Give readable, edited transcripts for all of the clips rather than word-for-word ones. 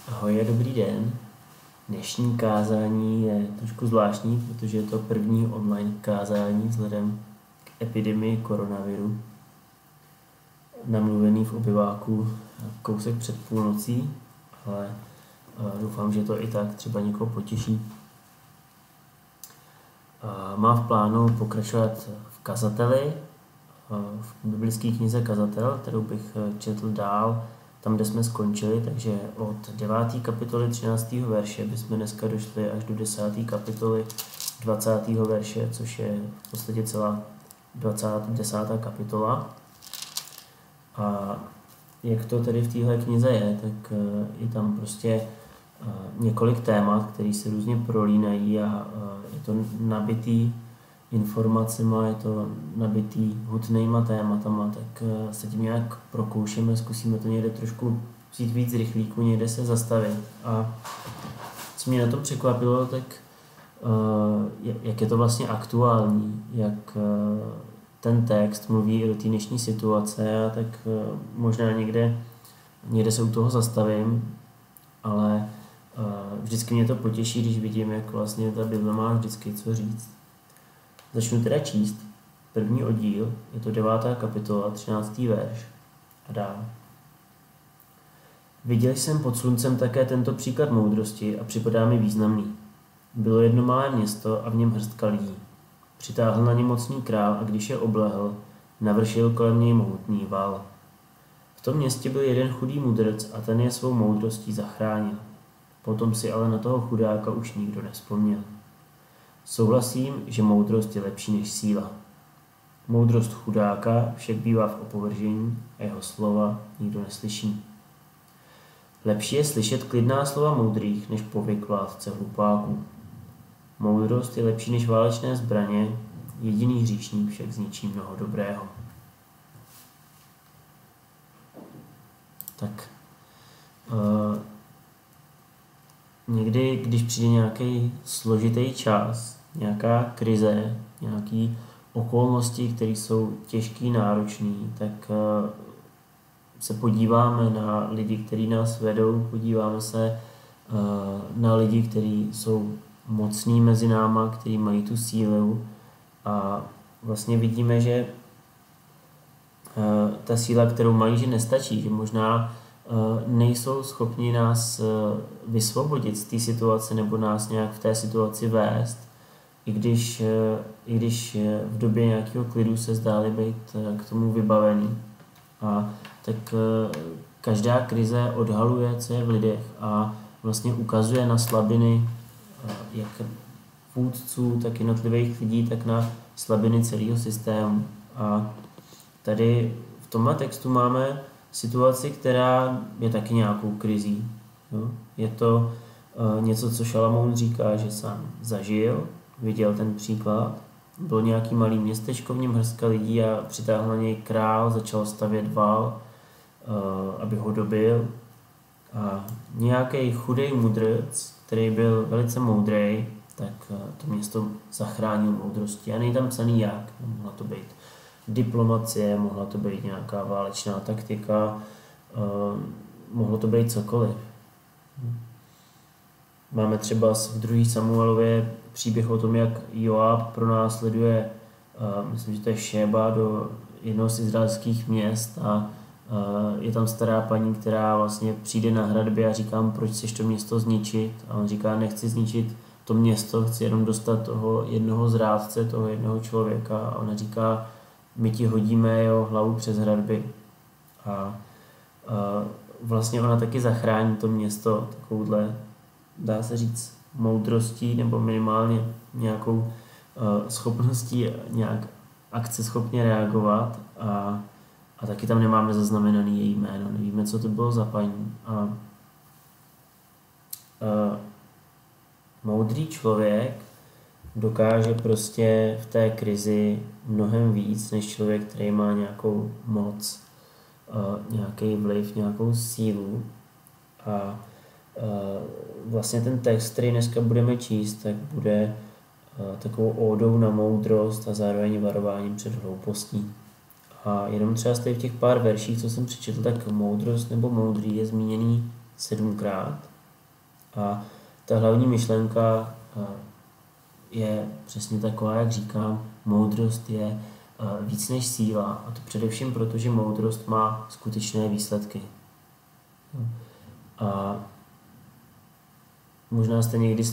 Ahoj a dobrý den. Dnešní kázání je trošku zvláštní, protože je to první online kázání vzhledem k epidemii koronaviru. Namluvený v obyváku kousek před půlnocí, ale doufám, že to i tak třeba někoho potěší. Mám v plánu pokračovat v kazateli, v biblické knize Kazatel, kterou bych četl dál, tam, kde jsme skončili, takže od 9. kapitoly 13. verše bychom dneska došli až do 10. kapitoly 20. verše, což je v podstatě celá 10. kapitola. A jak to tedy v téhle knize je, tak je tam prostě několik témat, které se různě prolínají a je to nabitý informacema, je to nabitý hutnýma tématama, tak se tím nějak prokoušeme, zkusíme to někde trošku vzít víc rychlíku, někde se zastavit. A co mě na tom překvapilo, tak jak je to vlastně aktuální, jak ten text mluví i do té dnešní situace, a tak možná někde se u toho zastavím, ale vždycky mě to potěší, když vidím, jak vlastně ta Bible má vždycky co říct. Začnu teda číst první oddíl, je to 9. kapitola, 13. verš a dál. Viděl jsem pod sluncem také tento příklad moudrosti a připadá mi významný. Bylo jedno malé město a v něm hrstka lidí. Přitáhl na ně mocný král a když je oblehl, navršil kolem něj mohutný val. V tom městě byl jeden chudý mudrc a ten je svou moudrostí zachránil. Potom si ale na toho chudáka už nikdo nevzpomněl. Souhlasím, že moudrost je lepší než síla. Moudrost chudáka však bývá v opovržení a jeho slova nikdo neslyší. Lepší je slyšet klidná slova moudrých, než povyk vládce hlupáků. Moudrost je lepší než válečné zbraně, jediný hříšník však zničí mnoho dobrého. Tak někdy, když přijde nějaký složitý čas, nějaká krize, nějaké okolnosti, které jsou těžké, náročné, tak se podíváme na lidi, kteří nás vedou, podíváme se na lidi, kteří jsou mocní mezi náma, kteří mají tu sílu a vlastně vidíme, že ta síla, kterou mají, že nestačí, že možná nejsou schopni nás vysvobodit z té situace nebo nás nějak v té situaci vést, i když v době nějakého klidu se zdáli být k tomu vybavený. A tak každá krize odhaluje, co je v lidech a vlastně ukazuje na slabiny jak vůdců, tak jednotlivých lidí, tak na slabiny celého systému. A tady v tomhle textu máme situaci, která je taky nějakou krizí. Jo? Je to něco, co Šalamoun říká, že sám zažil, viděl ten příklad. Bylo nějaký malý městečko, v něm hrstka lidí a přitáhl na něj král, začal stavět val, aby ho dobil. A nějaký chudý mudrc, který byl velice moudrý, tak to město zachránil moudrostí. A není tam psaný jak. Mohla to být diplomacie, mohla to být nějaká válečná taktika, mohlo to být cokoliv. Máme třeba v 2. Samuelově příběh o tom, jak Joab pronásleduje, myslím, že to je Šéba, do jednoho z izraelských měst a je tam stará paní, která vlastně přijde na hradbě a říká mu, proč chceš to město zničit. A on říká, nechci zničit to město, chci jenom dostat toho jednoho zrádce, toho jednoho člověka. A ona říká, my ti hodíme jeho hlavu přes hradby. A vlastně ona taky zachrání to město takovouhle, dá se říct, moudrostí nebo minimálně nějakou schopností nějak akceschopně reagovat a taky tam nemáme zaznamenaný její jméno, nevíme, co to bylo za paní. Moudrý člověk dokáže prostě v té krizi mnohem víc, než člověk, který má nějakou moc, nějaký vliv, nějakou sílu. A vlastně ten text, který dneska budeme číst, tak bude takovou ódou na moudrost a zároveň varováním před hloupostí. A jenom třeba v těch pár verších, co jsem přečetl, tak moudrost nebo moudrý je zmíněný 7krát A ta hlavní myšlenka je přesně taková, jak říkám, moudrost je víc než síla. A to především proto, že moudrost má skutečné výsledky. A možná jste někdy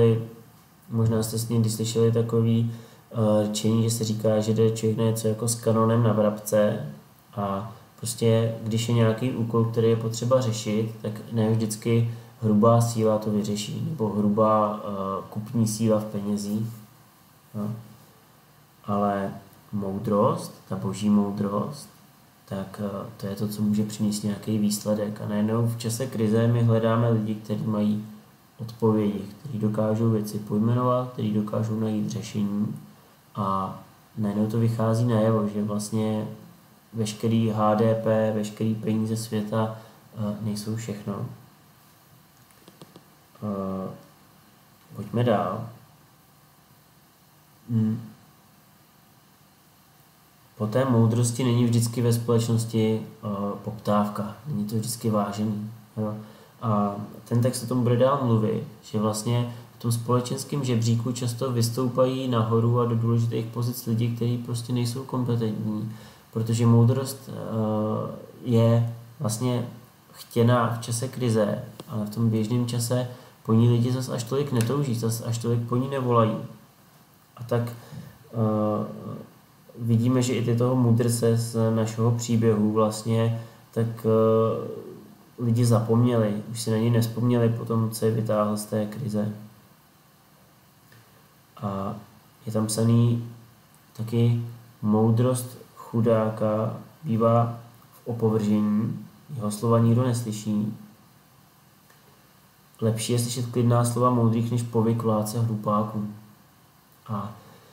slyšeli takový řečení, že se říká, že jde člověk na něco jako s kanonem na vrabce a prostě, když je nějaký úkol, který je potřeba řešit, tak ne vždycky hrubá síla to vyřeší, nebo hrubá kupní síla v penězích. No. Ale moudrost, ta boží moudrost, tak to je to, co může přinést nějaký výsledek. A najednou v čase krize my hledáme lidi, kteří mají odpovědi, kteří dokážou věci pojmenovat, kteří dokážou najít řešení a najednou to vychází najevo, že vlastně veškerý HDP, veškerý peníze světa nejsou všechno. Pojďme dál. Po té moudrosti není vždycky ve společnosti poptávka, není to vždycky vážený. Jo? A ten text o tom bude dál mluvit, že vlastně v tom společenském žebříku často vystoupají nahoru a do důležitých pozic lidi, kteří prostě nejsou kompetentní, protože moudrost je vlastně chtěná v čase krize, ale v tom běžném čase po ní lidi zase až tolik netouží, zase až tolik po ní nevolají. A tak vidíme, že i ty toho mudrce z našeho příběhu vlastně tak lidi zapomněli, už si na něj nevzpomněli po tom, co je vytáhl z té krize. A je tam psaný taky moudrost chudáka bývá v opovržení, jeho slova nikdo neslyší. Lepší je slyšet klidná slova moudrých, než povyk vládce hlupáků. A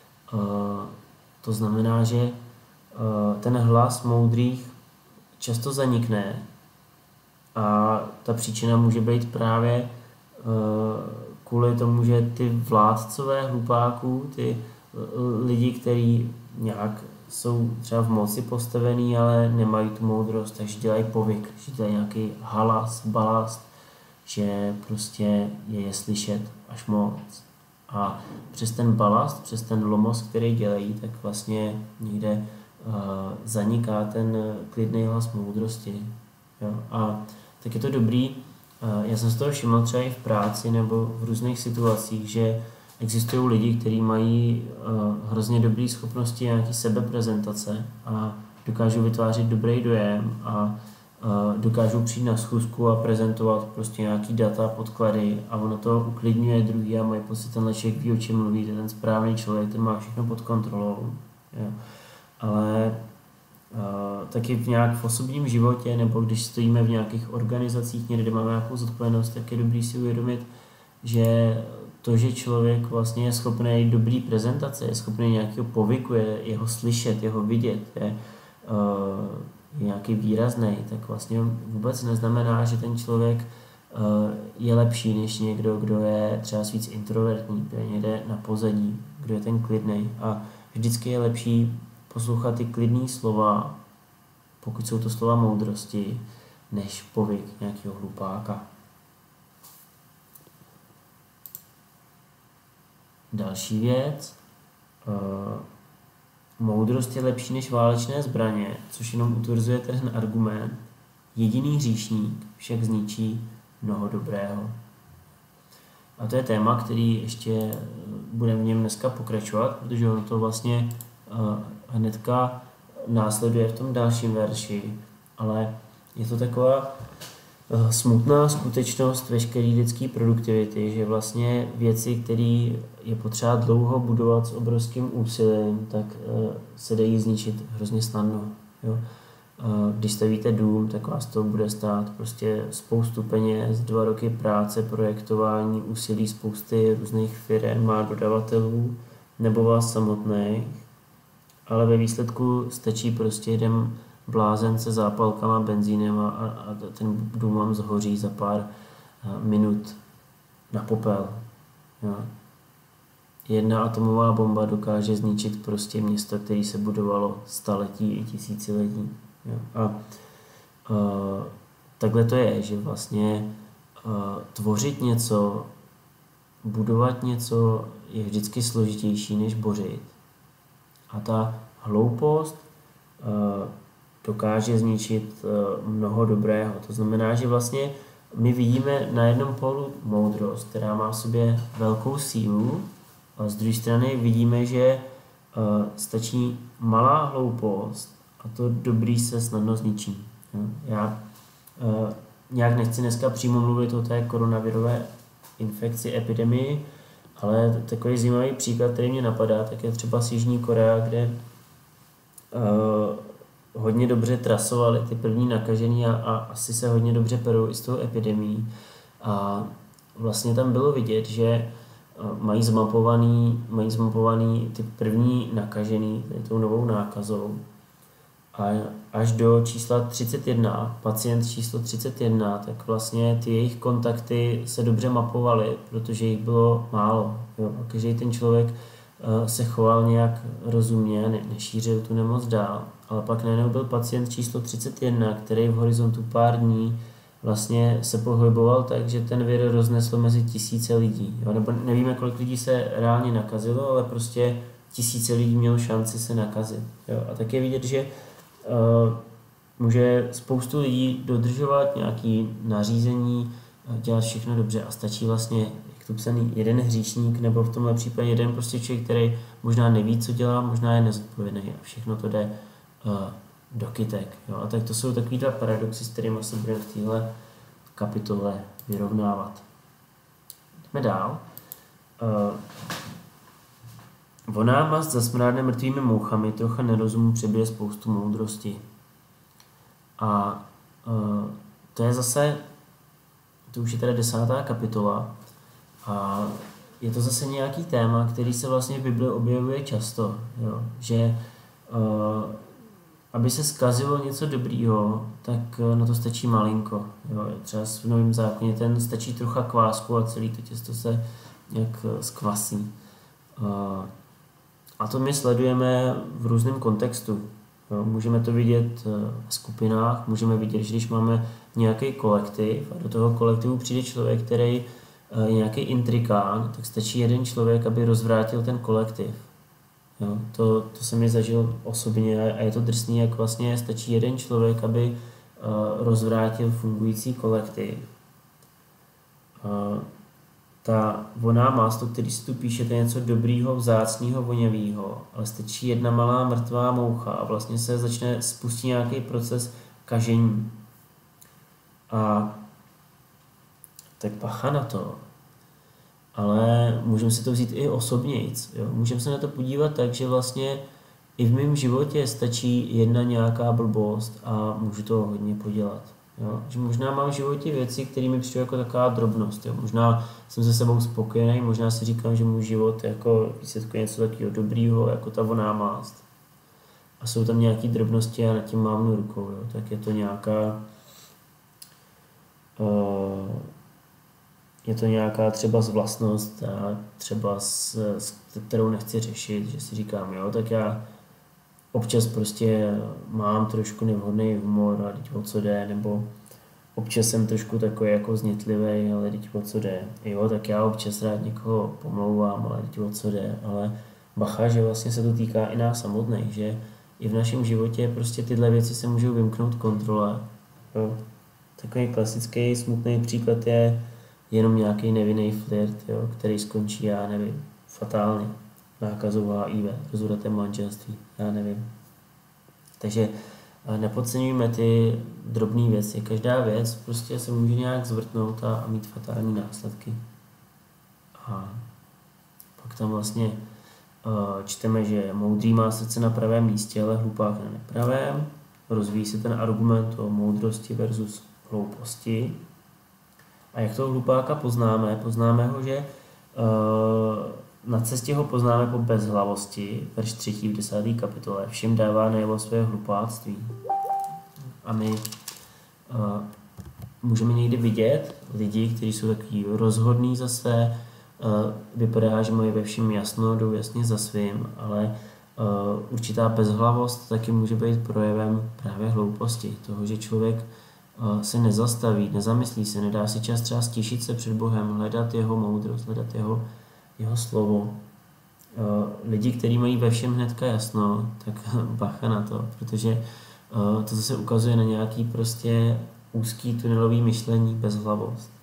to znamená, že ten hlas moudrých často zanikne a ta příčina může být právě kvůli tomu, že ty vládcové hlupáků, ty lidi, kteří nějak jsou třeba v moci postavený, ale nemají tu moudrost, takže dělají povyk, že dělají nějaký halas, balast, že prostě je slyšet až moc. A přes ten balast, přes ten lomos, který dělají, tak vlastně někde zaniká ten klidný hlas moudrosti. Jo? A tak je to dobrý. Já jsem z toho všiml třeba i v práci nebo v různých situacích, že existují lidi, kteří mají hrozně dobré schopnosti nějaký sebeprezentace a dokážou vytvářet dobrý dojem a dokážou přijít na schůzku a prezentovat prostě nějaký data, podklady a ono to uklidňuje druhý a mají pocit, tenhle člověk ví, o čem mluví, ten správný člověk, ten má všechno pod kontrolou. Jo. Ale taky nějak v osobním životě nebo když stojíme v nějakých organizacích někde, kde máme nějakou zodpovědnost, tak je dobrý si uvědomit, že to, že člověk vlastně je schopný dobrý prezentace, je schopný nějakého povyku, je ho slyšet, je ho vidět, je nějaký výrazný, tak vlastně vůbec neznamená, že ten člověk je lepší než někdo, kdo je třeba víc introvertní, kdo je někde na pozadí, kdo je ten klidný. A vždycky je lepší poslouchat ty klidný slova, pokud jsou to slova moudrosti, než povyk nějakého hlupáka. Další věc. Moudrost je lepší než válečné zbraně, což jenom utvrzuje ten argument. Jediný hříšník však zničí mnoho dobrého. A to je téma, který ještě budeme v něm dneska pokračovat, protože ono to vlastně hnedka následuje v tom dalším verši, ale je to taková smutná skutečnost veškeré lidské produktivity, že vlastně věci, které je potřeba dlouho budovat s obrovským úsilím, tak se dají zničit hrozně snadno. Jo? Když stavíte dům, tak vás to bude stát prostě spoustu peněz, 2 roky práce, projektování, úsilí spousty různých firem a dodavatelů, nebo vás samotných, ale ve výsledku stačí prostě jeden blázen se zápalkama, benzínem a ten dům vám zhoří za pár minut na popel. Jo. Jedna atomová bomba dokáže zničit prostě město, které se budovalo staletí i tisíciletí. Jo. A takhle to je, že vlastně tvořit něco, budovat něco je vždycky složitější než bořit. A ta hloupost dokáže zničit mnoho dobrého. To znamená, že vlastně my vidíme na jednom polu moudrost, která má v sobě velkou sílu, a z druhé strany vidíme, že stačí malá hloupost a to dobrý se snadno zničí. Já nějak nechci dneska přímo mluvit o té koronavirové infekci, epidemii, ale takový zajímavý příklad, který mě napadá, tak je třeba z Jižní Korea, kde hodně dobře trasovali ty první nakažení a asi se hodně dobře perou i s tou epidemií. A vlastně tam bylo vidět, že mají zmapovaný ty první nakažený tou novou nákazou. A až do čísla 31, pacient číslo 31, tak vlastně ty jejich kontakty se dobře mapovaly, protože jich bylo málo. Jo. Každý ten člověk se choval nějak rozumně, nešířil tu nemoc dál. Ale pak najednou byl pacient číslo 31, který v horizontu pár dní vlastně se pohyboval tak, že ten vir roznesl mezi tisíce lidí. Jo. Nebo nevíme, kolik lidí se reálně nakazilo, ale prostě tisíce lidí mělo šanci se nakazit. Jo. A tak je vidět, že může spoustu lidí dodržovat nějaké nařízení, dělat všechno dobře a stačí vlastně, jak to psaný, jeden hříšník nebo v tomhle případě jeden prostě člověk, který možná neví, co dělá, možná je nezodpovědný a všechno to jde do kytek. Jo? A tak to jsou takový dva paradoxy, s kterými se budeme v téhle kapitole vyrovnávat. Jdeme dál. Voná mast zasmrádne mrtvými mouchami, trocha nerozumu přebije spoustu moudrosti. A to je zase, to už je teda 10. kapitola a je to zase nějaký téma, který se vlastně v Bibli objevuje často, jo? Že aby se zkazilo něco dobrýho, tak na to stačí malinko. Jo? Třeba v Novém zákoně ten stačí trocha kvásku a celý to těsto se nějak zkvasí. A to my sledujeme v různém kontextu. Jo, můžeme to vidět v skupinách, můžeme vidět, že když máme nějaký kolektiv a do toho kolektivu přijde člověk, který je nějaký intrikán, tak stačí jeden člověk, aby rozvrátil ten kolektiv. Jo, to jsem mi zažil osobně a je to drsný, jak vlastně stačí jeden člověk, aby rozvrátil fungující kolektiv. Ta voná másto, který si tu píšete, je něco dobrýho, vzácného, vonavého, ale stačí jedna malá mrtvá moucha a vlastně se začne spustit nějaký proces kažení. A tak bacha na to. Ale můžeme si to vzít i osobnějc. Můžeme se na to podívat tak, že vlastně i v mém životě stačí jedna nějaká blbost a můžu to hodně podělat. Jo? Že možná mám v životě věci, které mi přijdou jako taková drobnost. Jo? Možná jsem se sebou spokojený, možná si říkám, že můj život je jako výsledku něco takového dobrýho, jako ta voná mást. A jsou tam nějaké drobnosti a nad tím mávnu rukou. Jo? Tak je to nějaká třeba zvlastnost a třeba kterou nechci řešit, že si říkám, jo, tak já občas prostě mám trošku nevhodný humor a teď o co jde, nebo občas jsem trošku takový jako znětlivý, ale teď o co jde. Jo, tak já občas rád někoho pomlouvám, ale teď o co jde. Ale bacha, že vlastně se to týká i nás samotných, že i v našem životě prostě tyhle věci se můžou vymknout kontrole. Jo. Takový klasický smutný příklad je jenom nějaký nevinný flirt, jo, který skončí, já nevím, fatálně. Nákazou HIV, rozvratem manželství, já nevím. Takže nepodceňujme ty drobné věci. Každá věc prostě se může nějak zvrtnout a mít fatální následky. A pak tam vlastně čteme, že moudrý má srdce na pravém místě, ale hlupák na nepravém. Rozvíjí se ten argument o moudrosti versus hlouposti. A jak toho hlupáka poznáme? Poznáme ho, že na cestě ho poznáme po bezhlavosti, verš 3. v 10. kapitole. Všem dává najevo své hlupáctví. A my můžeme někdy vidět lidi, kteří jsou takový rozhodní za své, vypadá, že mají ve všem jasno, jdou jasně za svým, ale určitá bezhlavost taky může být projevem právě hlouposti. Toho, že člověk se nezastaví, nezamyslí se, nedá si čas třeba stišit se před Bohem, hledat jeho moudrost, hledat jeho slovo. Lidi, kteří mají ve všem hnedka jasno, tak bacha na to, protože to zase ukazuje na nějaký prostě úzký tunelový myšlení, bezhlavost.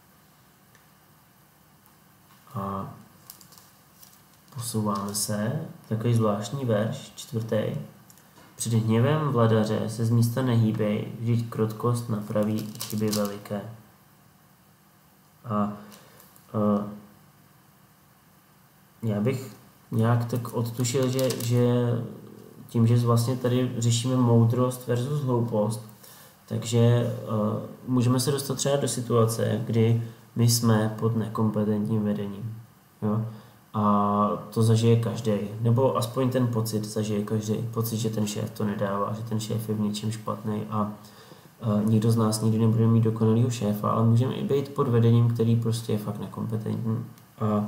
A posouváme se, takový zvláštní verš, 4. Před hněvem vladaře se z místa nehýbej, vždyť krotkost napraví chyby veliké. A já bych nějak tak odtušil, že tím, že vlastně tady řešíme moudrost versus hloupost, takže můžeme se dostat třeba do situace, kdy my jsme pod nekompetentním vedením. Jo? A to zažije každý, nebo aspoň ten pocit zažije každý. Pocit, že ten šéf to nedává, že ten šéf je v něčem špatný a nikdo z nás nikdy nebude mít dokonalýho šéfa, ale můžeme i být pod vedením, který prostě je fakt nekompetentní. A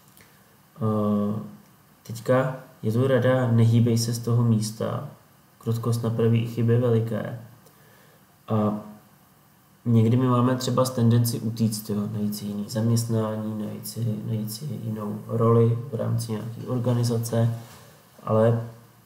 teďka je tu rada, nehýbej se z toho místa, krotkost napraví i chyby veliké. A někdy my máme třeba tendenci utíct, najít si jiný zaměstnání, najít si jinou roli v rámci nějaké organizace, ale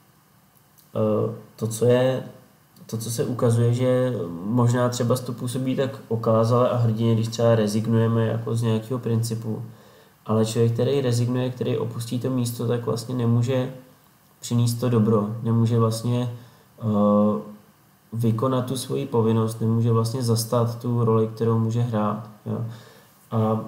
to, co se ukazuje, že možná třeba to působí tak okázale a hrdině, když třeba rezignujeme jako z nějakého principu, ale člověk, který rezignuje, který opustí to místo, tak vlastně nemůže přinést to dobro, nemůže vlastně vykonat tu svoji povinnost, nemůže vlastně zastat tu roli, kterou může hrát. Jo. A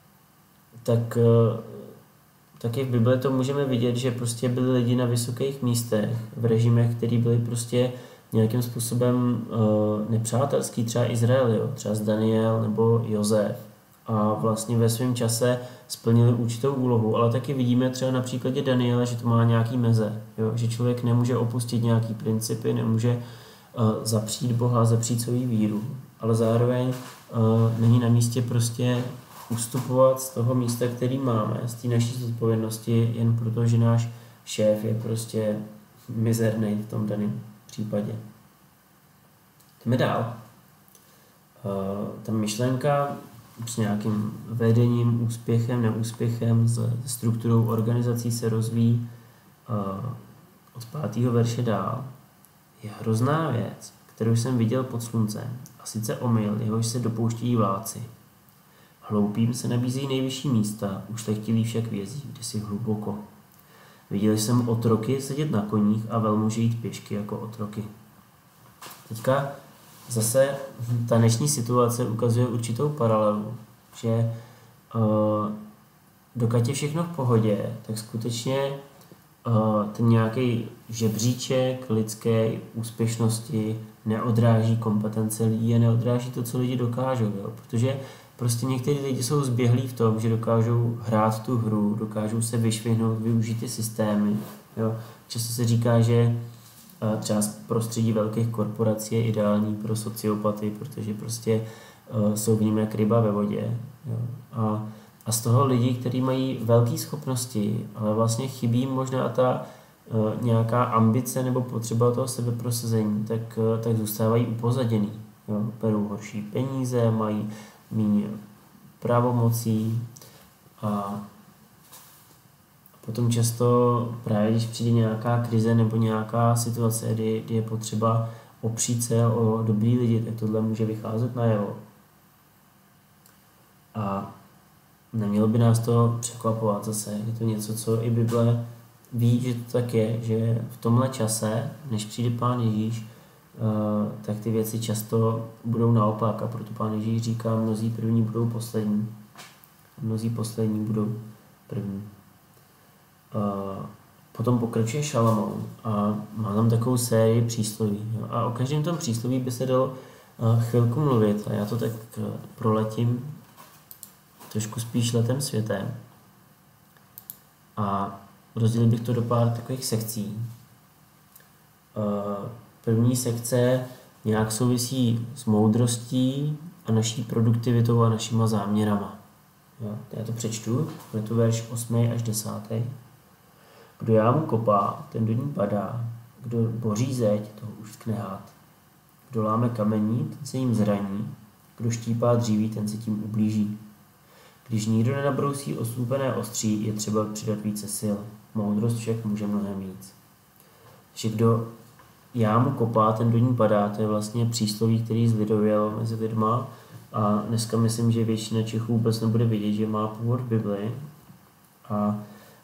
tak i v Bibli to můžeme vidět, že prostě byli lidi na vysokých místech, v režimech, který byli prostě nějakým způsobem nepřátelský, třeba Izrael, jo, třeba Daniel nebo Josef. A vlastně ve svém čase splnili určitou úlohu, ale taky vidíme třeba na příkladě Daniela, že to má nějaký meze, jo, že člověk nemůže opustit nějaký principy, nemůže zapřít Boha, zapřít svou víru, ale zároveň není na místě prostě ustupovat z toho místa, který máme, z té naší zodpovědnosti, jen proto, že náš šéf je prostě mizerný v tom daném případě. Jdeme dál. Ta myšlenka s nějakým vedením, úspěchem, neúspěchem, s strukturou organizací se rozvíjí od 5. verše dál. Je hrozná věc, kterou jsem viděl pod sluncem, a sice omyl, jehož se dopouštějí vládci. Hloupým se nabízí nejvyšší místa, ušlechtilí však vězí, kde si hluboko. Viděl jsem otroky sedět na koních a velmuži jít pěšky jako otroky. Teďka zase ta dnešní situace ukazuje určitou paralelu, že dokud je všechno v pohodě, tak skutečně ten nějaký žebříček lidské úspěšnosti neodráží kompetence lidí a neodráží to, co lidi dokážou. Jo? Protože prostě někteří lidi jsou zběhlí v tom, že dokážou hrát tu hru, dokážou se vyšvihnout, využít ty systémy. Jo? Často se říká, že třeba prostředí velkých korporací je ideální pro sociopaty, protože prostě jsou v ním jak ryba ve vodě. Jo? A z toho lidi, kteří mají velké schopnosti, ale vlastně chybí možná ta nějaká ambice nebo potřeba toho sebeprosazení, tak zůstávají upozaděný. Jo? Berou horší peníze, mají méně pravomocí a potom často právě, když přijde nějaká krize nebo nějaká situace, kdy je potřeba opřít se o dobrý lidi, tak tohle může vycházet najevo. A nemělo by nás to překvapovat zase. Je to něco, co i Bible ví, že to tak je, že v tomhle čase, než přijde Pán Ježíš, tak ty věci často budou naopak a proto Pán Ježíš říká, mnozí první budou poslední. Mnozí poslední budou první. Potom pokračuje Šalamoun a má tam takovou sérii přísloví. A o každém tom přísloví by se dalo chvilku mluvit a já to tak proletím trošku spíš letem světem. A rozdělil bych to do pár takových sekcí. První sekce nějak souvisí s moudrostí a naší produktivitou a našima záměrama. Jo, já to přečtu, je to verš 8. až 10. Kdo jámu kopá, ten do ní padá. Kdo boří zeď, toho už tkne hád. Kdo láme kamení, ten se jim zraní, kdo štípá dříví, ten se tím ublíží. Když nikdo nenabrousí oslupené ostří, je třeba přidat více sil. Moudrost však může mnohem víc. Že kdo jámu kopá, ten do ní padá, to je vlastně přísloví, který zlidověl mezi lidma a dneska myslím, že většina Čechů vůbec nebude vědět, že má původ v Bibli a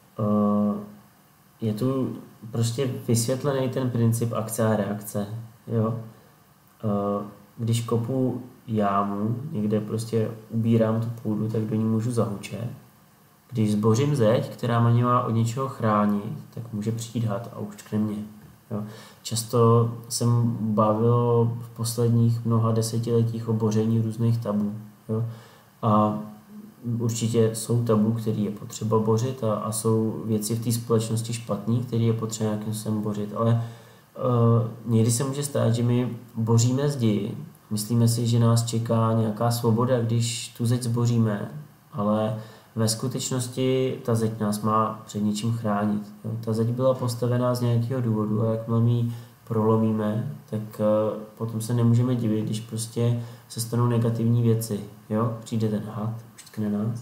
je tu prostě vysvětlený ten princip akce a reakce. Jo? Když kopu jámu, někde prostě ubírám tu půdu, tak do ní můžu zahučet. Když zbořím zeď, která mě má od něčeho chránit, tak může přijít had a uštkne mě. Jo. Často jsem bavil v posledních mnoha desetiletích o boření různých tabů. Jo. A určitě jsou tabu, který je potřeba bořit a jsou věci v té společnosti špatný, které je potřeba nějakým způsobem bořit. Ale někdy se může stát, že my boříme zdi, myslíme si, že nás čeká nějaká svoboda, když tu zeď zboříme, ale ve skutečnosti ta zeď nás má před něčím chránit. Jo. Ta zeď byla postavená z nějakého důvodu a jakmile my ji prolomíme, tak potom se nemůžeme divit, když prostě se stanou negativní věci. Jo. Přijde ten had, uštkne nás.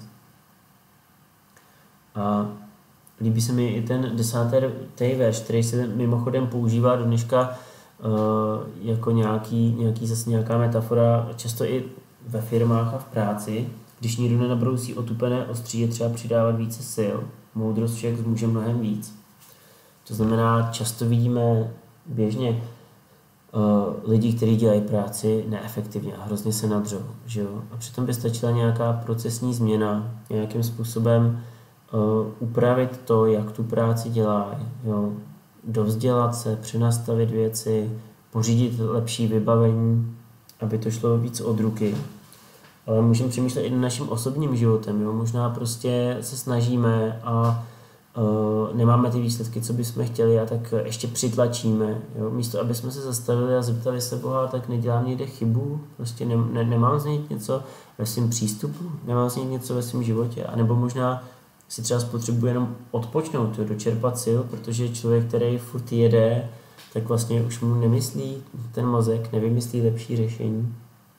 A líbí se mi i ten 10. verš, který se mimochodem používá do dneška jako nějaká metafora, často i ve firmách a v práci. Když nikdo nenabrousí otupené ostří, je třeba přidávat více sil. Moudrost však může mnohem víc. To znamená, často vidíme běžně lidi, kteří dělají práci neefektivně a hrozně se nadřou. Že jo? A přitom by stačila nějaká procesní změna, nějakým způsobem upravit to, jak tu práci dělají. Dovzdělat se, přenastavit věci, pořídit lepší vybavení, aby to šlo víc od ruky. Ale můžeme přemýšlet i naším osobním životem. Jo? Možná prostě se snažíme a nemáme ty výsledky, co bychom chtěli a tak ještě přitlačíme. Jo? Místo, aby jsme se zastavili a zeptali se Boha, tak nedělám někde chybu, prostě nemám změnit něco ve svém přístupu, nemám změnit něco ve svém životě. A nebo možná si třeba spotřebuje jenom odpočnout, dočerpat sil, protože člověk, který furt jede, tak vlastně už mu nemyslí ten mozek, nevymyslí lepší řešení.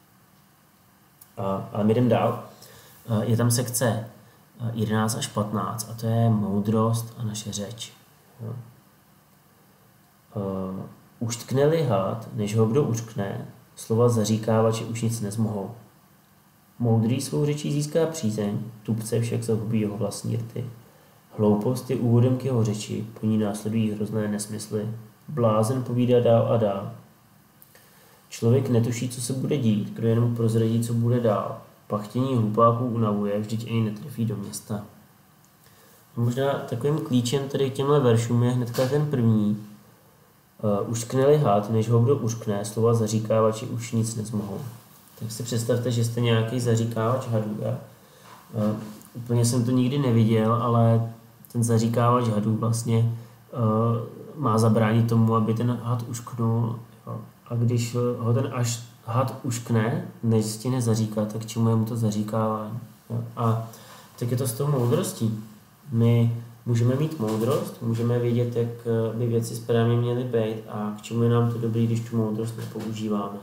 Ale my jdeme dál. Je tam sekce 11 až 15 a to je moudrost a naše řeč. Uštkne-li had, než ho kdo uštkne, slova zaříkávači už nic nezmohou. Moudrý svou řečí získá přízeň, tupce však zahubí jeho vlastní rty. Hloupost je úvodem k jeho řeči, po ní následují hrozné nesmysly. Blázen povídá dál a dál. Člověk netuší, co se bude dít, kdo jenom prozradí, co bude dál. Pachtění hlupáků unavuje, vždyť ani netrefí do města. A možná takovým klíčem tady k těmhle veršům je hnedka ten první. Uštkne-li had, než ho kdo uštkne, slova zaříkávači už nic nezmohou. Tak si představte, že jste nějaký zaříkávač hadů. Úplně jsem to nikdy neviděl, ale ten zaříkávač hadů vlastně má zabránit tomu, aby ten had ušknul. A když ho ten had uškne, než stihne zaříkat, tak čemu je mu to zaříkávání. A tak je to s tou moudrostí. My můžeme mít moudrost, můžeme vědět, jak by věci správně měly být a k čemu je nám to dobrý, když tu moudrost nepoužíváme.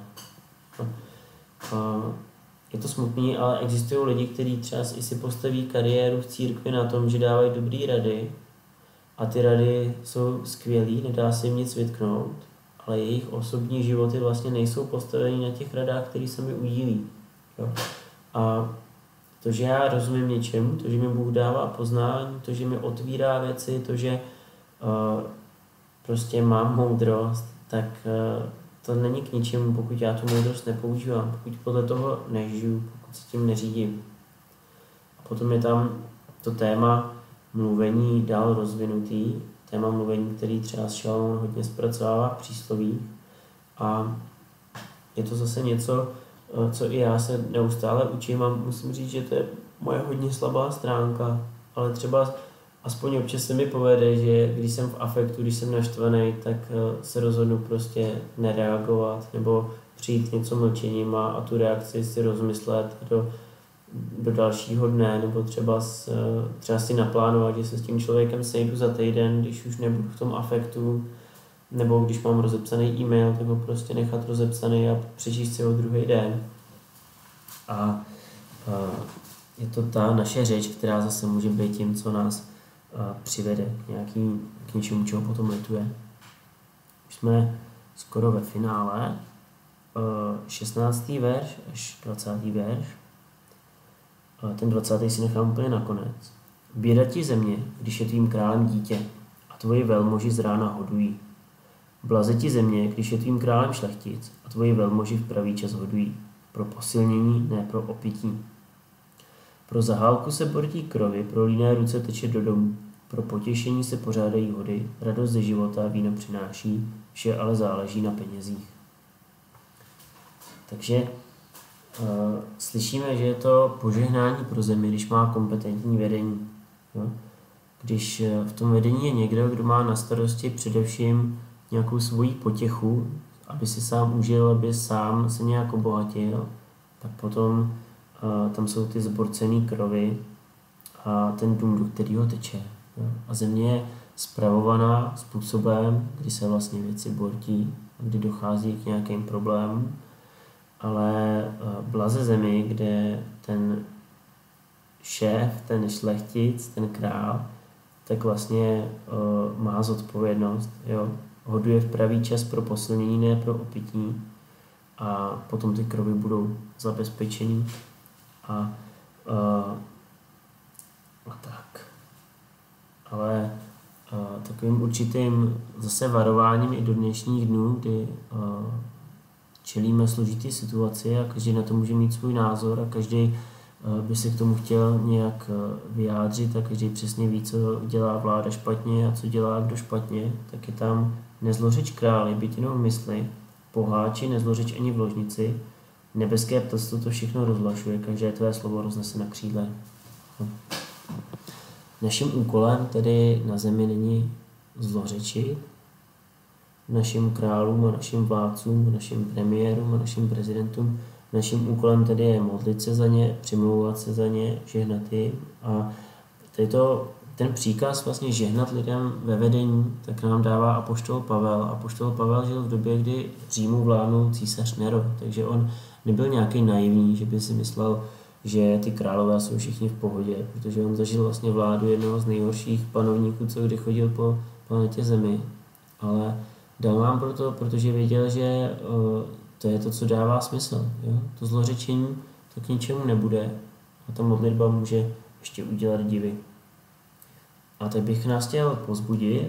Je to smutný, ale existují lidi, kteří třeba i si postaví kariéru v církvi na tom, že dávají dobrý rady a ty rady jsou skvělý, nedá se jim nic vytknout, ale jejich osobní životy vlastně nejsou postaveny na těch radách, které se mi udílí. Jo? A to, že já rozumím něčemu, to, že mi Bůh dává poznání, to, že mi otvírá věci, to, že prostě mám moudrost, tak to není k ničemu, pokud já tu moudrost nepoužívám, pokud podle toho nežiju, pokud se tím neřídím. A potom je tam to téma mluvení dál rozvinutý, téma mluvení, který třeba Šalamoun hodně zpracovává v příslovích. A je to zase něco, co i já se neustále učím a musím říct, že to je moje hodně slabá stránka, ale třeba aspoň občas se mi povede, že když jsem v afektu, když jsem naštvaný, tak se rozhodnu prostě nereagovat nebo přijít něco mlčením a tu reakci si rozmyslet do dalšího dne, nebo třeba si naplánovat, že se s tím člověkem sejdu za týden, když už nebudu v tom afektu, nebo když mám rozepsaný e-mail, tak ho prostě nechat rozepsaný a přečíst si ho druhý den. A je to ta naše řeč, která zase může být tím, co nás přivede k něčemu, čeho potom lituje. Už jsme skoro ve finále. 16. verš až 20. verš. Ten 20. si nechám úplně nakonec. Běda ti země, když je tvým králem dítě a tvoji velmoži z rána hodují. Blaze ti země, když je tvým králem šlechtic a tvoji velmoži v pravý čas hodují. Pro posilnění, ne pro opití. Pro zahálku se bortí krovy, pro líné ruce teče do domu. Pro potěšení se pořádají hody, radost ze života víno přináší, vše ale záleží na penězích. Takže slyšíme, že je to požehnání pro zemi, když má kompetentní vedení. Jo? Když v tom vedení je někdo, kdo má na starosti především nějakou svoji potěchu, aby si sám užil, aby sám se nějak obohatil, tak potom tam jsou ty zborcený krovy a ten dům, do kterého teče. Jo? A země je spravovaná způsobem, kdy se vlastně věci bortí a kdy dochází k nějakým problémům, ale blaze zemi, kde ten šéf, ten šlechtic, ten král, tak vlastně má zodpovědnost, jo? Hoduje v pravý čas pro posilnění, ne pro opití a potom ty krovy budou zabezpečený a tak. Ale takovým určitým zase varováním i do dnešních dnů, kdy čelíme složitý situaci a každý na to může mít svůj názor a každý by se k tomu chtěl nějak vyjádřit a každý přesně ví, co dělá vláda špatně a co dělá kdo špatně, tak je tam nezlořeč králi, byť jenom v mysli, poháči, nezlořeč ani v ložnici, nebeské ptactvo to všechno rozhlašuje, každé tvé slovo roznese na křídle. Naším úkolem tedy na zemi není zlořečit, našim králům a našim vládcům, našim premiérům a našim prezidentům. Naším úkolem tedy je modlit se za ně, přimlouvat se za ně, žehnat jim. A ten příkaz vlastně žehnat lidem ve vedení, tak nám dává apoštol Pavel. Apoštol Pavel žil v době, kdy Římu vládnul císař Nero, takže on nebyl nějaký naivní, že by si myslel, že ty králové jsou všichni v pohodě, protože on zažil vlastně vládu jednoho z nejhorších panovníků, co kdy chodil po planetě Zemi. Ale dal nám proto, protože věděl, že to je to, co dává smysl. Jo? To zlořečení to k ničemu nebude a ta modlitba může ještě udělat divy. A tak bych nás chtěl pozbudit.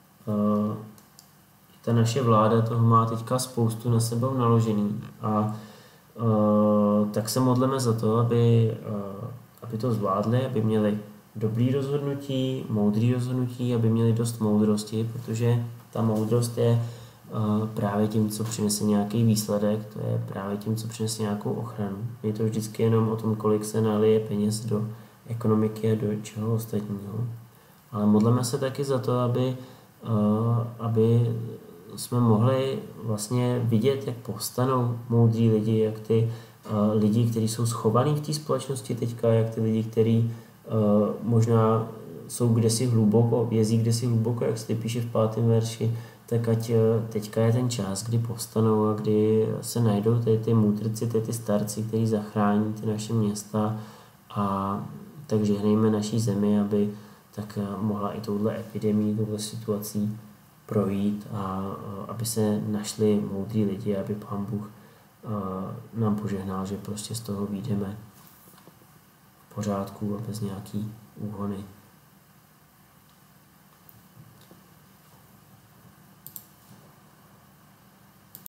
Ta naše vláda toho má teďka spoustu na sebou naložený a tak se modleme za to, aby to zvládli, aby měli dobrý rozhodnutí, moudrý rozhodnutí, aby měli dost moudrosti, protože ta moudrost je právě tím, co přinese nějaký výsledek, to je právě tím, co přinese nějakou ochranu. Je to vždycky jenom o tom, kolik se nalije peněz do ekonomiky a do čeho ostatního. Ale modleme se taky za to, aby jsme mohli vlastně vidět, jak povstanou moudří lidi, jak ty lidi, kteří jsou schovaní v té společnosti teďka, jak ty lidi, kteří možná jsou kdesi hluboko, vězí kdesi hluboko, jak se píše v 5. verši, tak ať teďka je ten čas, kdy povstanou a kdy se najdou ty můdrci, ty starci, kteří zachrání ty naše města a tak žehnejme naší zemi, aby tak mohla i touhle epidemii, touhle situací projít a aby se našli moudrý lidi, aby Pán Bůh nám požehnal, že prostě z toho vyjdeme v pořádku a bez nějaký úhony.